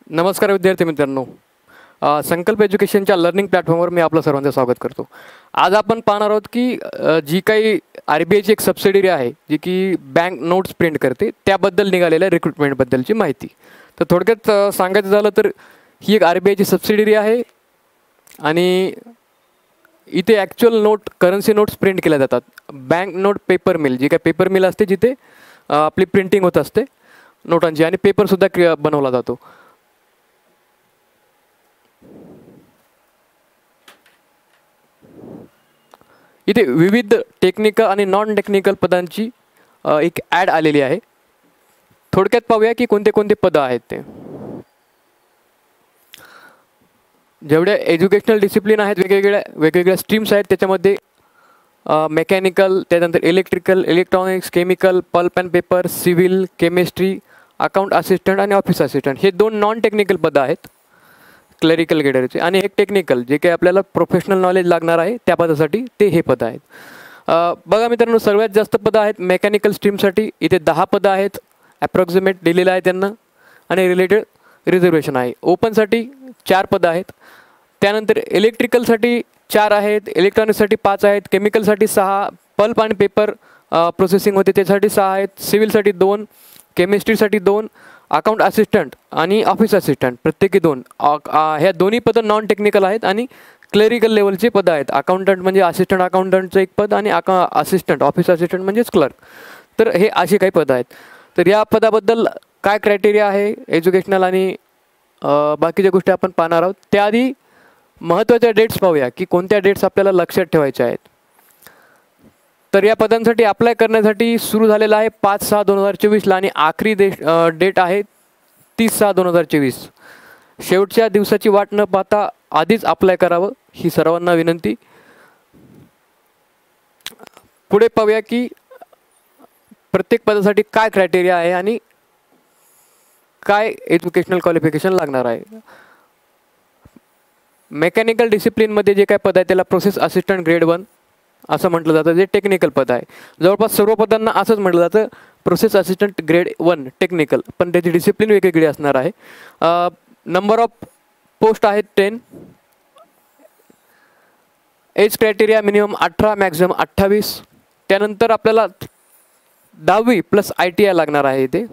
नमस्कार विद्यार्थी मित्रांनो. संकल्प एज्युकेशनच्या लर्निंग प्लॅटफॉर्मवर मी आपलं सर्वांचं स्वागत करतो. आज आपण पाहणार आहोत की जी काही RBIची एक सबसिडियरी आहे जी की बँक नोट्स प्रिंट करते त्याबद्दल निघालेल्या रिक्रुटमेंटबद्दलची माहिती. तर थोडक्यात सांगायचं झालं तर ही एक RBIची सबसिडियरी आहे आणि इथे actual note currency notes print केल्या जातात. बँक नोट पेपर मिल जी काय पेपर मिल असते जिथे आपली प्रिंटिंग होत असते नोटांची आणि पेपरसुद्धा बनवला जातो. इथे विविध टेक्निकल आणि नॉन टेक्निकल पदांची एक ॲड आलेली आहे. थोडक्यात पाहूया की कोणते कोणते पदं आहेत ते. जेवढ्या एज्युकेशनल डिसिप्लिन आहेत वेगवेगळ्या स्ट्रीम्स आहेत त्याच्यामध्ये मेकॅनिकल, त्यानंतर electrical, electronics, chemical, pulp and paper, civil, chemistry, account assistant आणि ऑफिस असिस्टंट हे 2 नॉन टेक्निकल पदं आहेत क्लरिकल गेडरचे आणि एक टेक्निकल जे काही आपल्याला प्रोफेशनल नॉलेज लागणार आहे त्या पदासाठी ते हे पदं आहेत. बघा मित्रांनो, सर्वात जास्त पदं आहेत मेकॅनिकल स्ट्रीमसाठी. इथे 10 पदं आहेत ॲप्रॉक्सिमेट दिलेलं आहे त्यांना आणि रिलेटेड रिझर्वेशन आहे. ओपनसाठी 4 पदं आहेत. त्यानंतर इलेक्ट्रिकलसाठी 4 आहेत, इलेक्ट्रॉनिक्ससाठी 5 आहेत, केमिकलसाठी 6, पल्प आणि पेपर प्रोसेसिंग होते त्यासाठी 6 आहेत, सिव्हिलसाठी 2, केमिस्ट्रीसाठी 2, अकाउंट असिस्टंट आणि ऑफिस असिस्टंट प्रत्येकी 2. ह्या दोन्ही पदं नॉन टेक्निकल आहेत आणि क्लरिकल लेवलचे पदं आहेत. अकाउंटंट म्हणजे असिस्टंट अकाउंटंटचं एक पद आणि असिस्टंट ऑफिस असिस्टंट म्हणजेच क्लर्क. तर हे अशी काही पदं आहेत. तर या पदाबद्दल काय क्रायटेरिया आहे एज्युकेशनल आणि बाकीच्या गोष्टी आपण पाहणार आहोत. त्याआधी महत्त्वाच्या डेट्स पाहूया की कोणत्या डेट्स आपल्याला लक्षात ठेवायच्या आहेत. तर या पदांसाठी अप्लाय करण्यासाठी सुरू झालेला आहे 5/6/2024ला आणि आखरी डेट आहे 30/6/2024. शेवटच्या दिवसाची वाट न पाहता आधीच अप्लाय करावं ही सर्वांना विनंती. पुढे पाहूया की प्रत्येक पदासाठी काय क्रायटेरिया आहे आणि काय एज्युकेशनल क्वालिफिकेशन लागणार आहे. मेकॅनिकल डिसिप्लिनमध्ये जे काय पद आहे त्याला प्रोसेस असिस्टंट ग्रेड 1 असं म्हटलं जातं, जे टेक्निकल पद आहे. जवळपास सर्व पदांना असंच म्हटलं जातं प्रोसेस असिस्टंट ग्रेड 1 टेक्निकल, पण त्याची डिसिप्लिन वेगवेगळी असणार आहे. नंबर ऑफ पोस्ट आहेत 10. Age criteria minimum 18 maximum 28. त्यानंतर आपल्याला 10वी प्लस ITI लागणार आहे इथे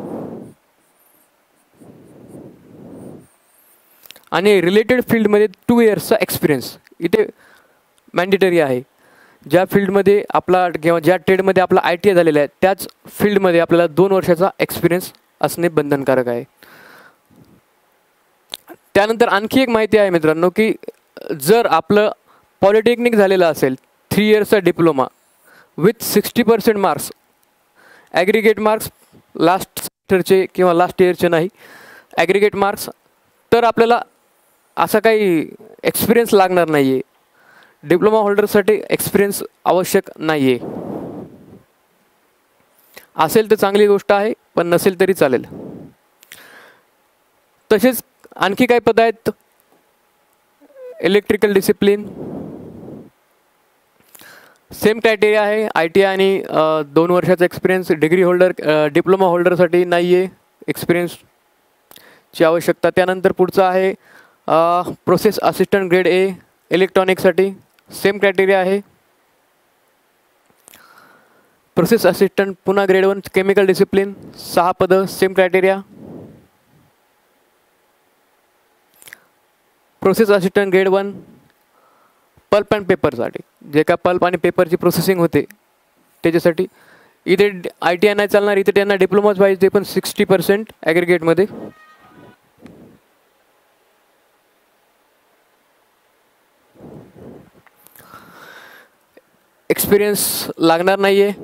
आणि रिलेटेड फील्डमध्ये 2 इयर्सचा एक्सपिरियन्स इथे मॅन्डेटरी आहे. ज्या फील्डमध्ये आपला किंवा ज्या ट्रेडमध्ये आपला ITI झालेला आहे त्याच फील्डमध्ये आपल्याला 2 वर्षाचा एक्सपिरियन्स असणे बंधनकारक आहे. त्यानंतर आणखी एक माहिती आहे मित्रांनो की जर आपलं पॉलिटेक्निक झालेलं असेल 3 इयर्सचा diploma with 60% marks, aggregate marks last सेमिस्टरचे किंवा लास्ट इयरचे नाही, ॲग्रिगेट मार्क्स, तर आपल्याला असा काही एक्सपिरियन्स लागणार नाही आहे. डिप्लोमा होल्डरसाठी एक्सपिरियन्स आवश्यक नाही आहे. असेल तर चांगली गोष्ट आहे, पण नसेल तरी चालेल. तसेच आणखी काही पदं आहेत. इलेक्ट्रिकल डिसिप्लिन सेम क्रायटेरिया आहे ITI आणि 2 वर्षाचा एक्सपिरियन्स. डिग्री होल्डर डिप्लोमा होल्डरसाठी नाही आहे एक्सपिरियन्सची आवश्यकता. त्यानंतर पुढचं आहे प्रोसेस असिस्टंट ग्रेड A इलेक्ट्रॉनिक्ससाठी सेम क्रायटेरिया आहे. प्रोसेस असिस्टंट पुन्हा ग्रेड 1 केमिकल डिसिप्लिन 6 पदं same criteria. Process assistant grade 1 pulp and पेपरसाठी जे काय पल्प आणि पेपरची प्रोसेसिंग होते त्याच्यासाठी इथे ITI नाही चालणार. इथे त्यांना डिप्लोमाच पाहिजे, पण 60% ॲग्रिगेटमध्ये. एक्सपिरियन्स लागणार नाही आहे.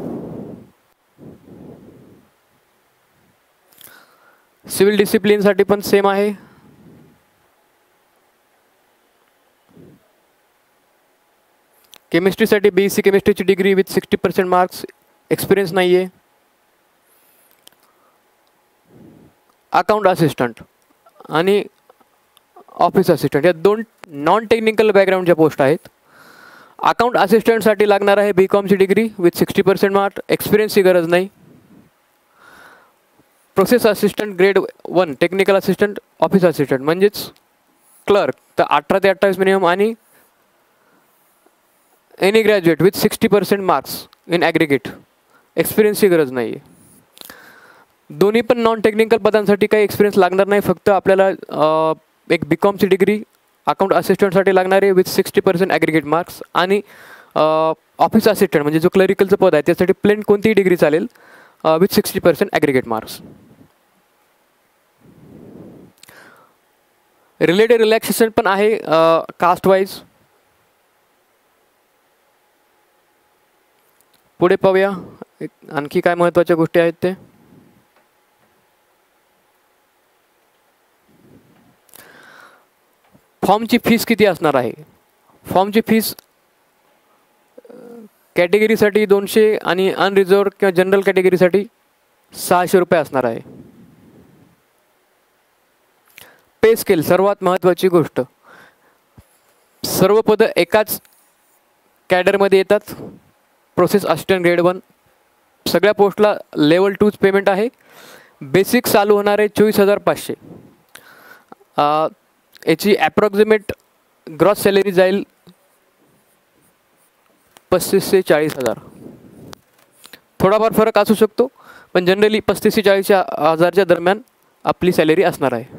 सिव्हिल डिसिप्लिनसाठी पण सेम आहे. केमिस्ट्रीसाठी BSc केमिस्ट्रीची डिग्री विथ 60% मार्क्स, एक्सपिरियन्स नाही आहे. अकाउंट असिस्टंट आणि ऑफिस असिस्टंट या 2 नॉन टेक्निकल बॅकग्राऊंडच्या पोस्ट आहेत. अकाउंट असिस्टंटसाठी लागणार आहे BComची डिग्री विथ 60% मार्क, एक्सपिरियन्सची गरज नाही. Process assistant grade 1, technical assistant, office assistant म्हणजेच क्लर्क तर 18 ते 28 मिनिमम आणि any graduate with 60% marks in aggregate. एक्सपिरियन्सची गरज नाही आहे. दोन्ही पण नॉन टेक्निकल पदांसाठी काही एक्सपिरियन्स लागणार नाही. फक्त आपल्याला एक BComची डिग्री अकाउंट असिस्टंटसाठी लागणार आहे विथ 60% ॲग्रिगेट मार्क्स आणि ऑफिस असिस्टंट म्हणजे जो क्लरिकलचं पद आहे त्यासाठी प्लेन कोणतीही डिग्री चालेल with 60% aggregate marks. Related relaxation पण आहे कास्ट वाईज. पुढे पाहूया आणखी काय महत्त्वाच्या गोष्टी आहेत ते. फॉर्मची फीस किती असणार आहे. फॉर्मची फीस कॅटेगरीसाठी 200 आणि अनरिझर्व्ड किंवा जनरल कॅटेगरीसाठी 600 रुपये असणार आहे. पे स्केल सर्वात महत्त्वाची गोष्ट. सर्व पदं एकाच कॅडरमध्ये येतात. प्रोसेस असिस्टंट ग्रेड 1 सगळ्या पोस्टला लेवल 2 पेमेंट आहे. बेसिक चालू होणार आहे 24,500. याची ॲप्रॉक्सिमेट ग्रॉस सॅलरी जाईल 35,000 ते 40,000. थोडाफार फरक असू शकतो पण जनरली 35,000 ते 40,000च्या दरम्यान आपली सॅलरी असणार आहे.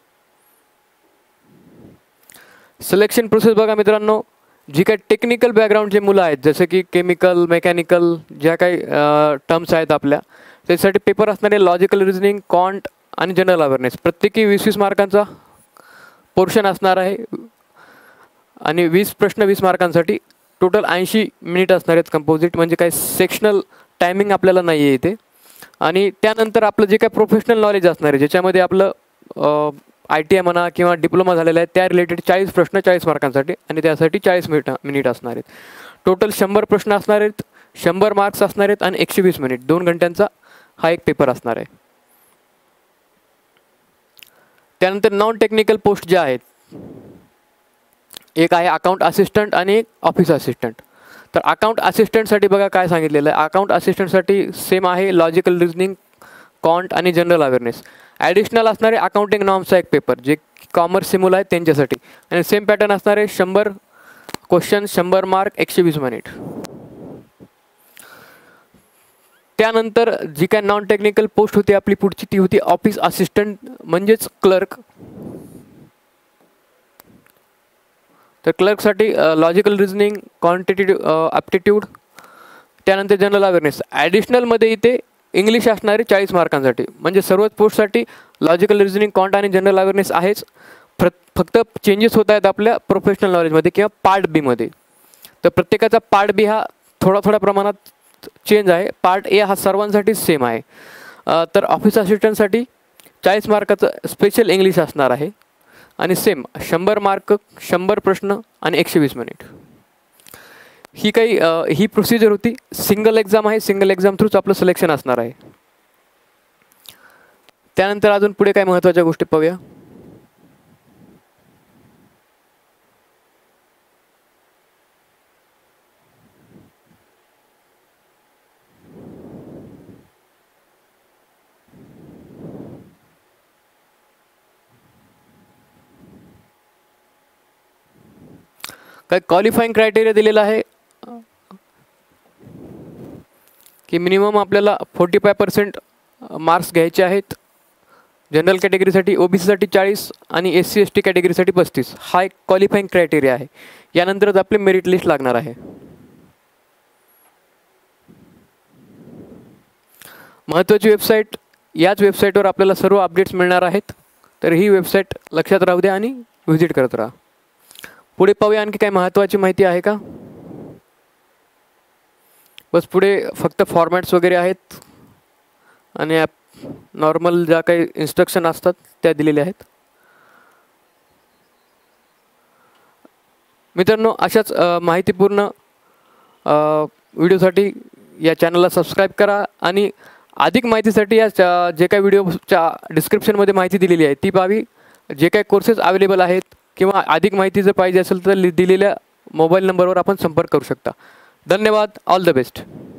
सिलेक्शन प्रोसेस बघा मित्रांनो. जी काही टेक्निकल बॅकग्राऊंडचे मुलं आहेत जसे की केमिकल, मेकॅनिकल ज्या काही टर्म्स आहेत आपल्या त्यासाठी पेपर असणारे लॉजिकल रिझनिंग, क्वांट आणि जनरल अवेअरनेस. प्रत्येकी 20-20 मार्कांचा पोर्शन असणार आहे आणि 20 प्रश्न 20 मार्कांसाठी. टोटल 80 मिनिट असणार आहेत कंपोजिट म्हणजे काही सेक्शनल टायमिंग आपल्याला नाही आहे इथे. आणि त्यानंतर आपलं जे काही प्रोफेशनल नॉलेज असणार आहे ज्याच्यामध्ये आपलं ITI म्हणा किंवा डिप्लोमा झालेला आहे त्या रिलेटेड 40 प्रश्न 40 मार्कांसाठी आणि त्यासाठी 40 मिनिट असणार आहेत. टोटल 100 प्रश्न असणार आहेत, 100 मार्क्स असणार आहेत आणि 120 मिनिट 2 घंट्यांचा हा एक पेपर असणार आहे. त्यानंतर नॉन टेक्निकल पोस्ट ज्या आहेत एक आहे अकाउंट असिस्टंट आणि एक ऑफिस असिस्टंट. तर अकाउंट असिस्टंटसाठी बघा काय सांगितलेलं आहे. अकाउंट असिस्टंटसाठी सेम आहे लॉजिकल रिझनिंग, क्वांट आणि जनरल अवेअरनेस. ॲडिशनल असणारे अकाउंटिंग नॉर्म्सचा एक पेपर जे कॉमर्स सिम्युल आहेत त्यांच्यासाठी आणि सेम पॅटर्न असणारे 100 क्वेश्चन 100 मार्क 120 मिनिट. त्यानंतर जी काय नॉन टेक्निकल पोस्ट होती आपली पुढची ती होती ऑफिस असिस्टंट म्हणजेच क्लर्क. तर क्लर्कसाठी लॉजिकल रिझनिंग, क्वांटिटेटिव्ह ॲप्टिट्यूड त्यानंतर जनरल अवेअरनेस. ॲडिशनलमध्ये इथे इंग्लिश असणारे 40 मार्कांसाठी म्हणजे सर्वच पोस्टसाठी लॉजिकल रिझनिंग, क्वांट आणि जनरल अवेअरनेस आहेच. फक्त चेंजेस होत आहेत आपल्या प्रोफेशनल नॉलेजमध्ये किंवा पार्ट बीमध्ये. तर प्रत्येकाचा पार्ट बी हा थोडा प्रमाणात चेंज आहे. पार्ट ए हा सर्वांसाठीच सेम आहे. तर ऑफिस असिस्टंटसाठी 40 मार्काचं स्पेशल इंग्लिश असणार आहे आणि सेम 100 मार्क 100 प्रश्न आणि 120 मिनिट. ही प्रोसिजर होती. सिंगल एक्झाम आहे. सिंगल एक्झाम थ्रूच आपलं सिलेक्शन असणार आहे. त्यानंतर अजून पुढे काय महत्त्वाच्या गोष्टी पाहूया. काय क्वालिफाईंग क्रायटेरिया दिलेला आहे की मिनिमम आपल्याला 45% मार्क्स घ्यायचे आहेत. जनरल कॅटेगरीसाठी OBCसाठी 40 आणि SC/ST कॅटेगरीसाठी 35 हा एक क्वालिफाईंग क्रायटेरिया आहे. यानंतरच आपली मेरिट लिस्ट लागणार आहे. महत्त्वाची वेबसाईट. याच वेबसाईटवर आपल्याला सर्व अपडेट्स मिळणार आहेत. तर ही वेबसाईट लक्षात राहू द्या आणि व्हिजिट करत राहा. पुढे पाहूया आणखी काय महत्त्वाची माहिती आहे का. बस पुढे फक्त फॉर्मॅट्स वगैरे आहेत आणि नॉर्मल ज्या काही इन्स्ट्रक्शन असतात त्या दिलेल्या आहेत. मित्रांनो अशाच माहितीपूर्ण व्हिडिओसाठी या चॅनलला सबस्क्राईब करा आणि अधिक माहितीसाठी या जे काही व्हिडिओच्या डिस्क्रिप्शनमध्ये माहिती दिलेली आहे ती पाहावी. जे काही कोर्सेस अवेलेबल आहेत किंवा अधिक माहिती जर पाहिजे असेल तर दिलेल्या मोबाईल नंबरवर आपण संपर्क करू शकता. धन्यवाद. All the best.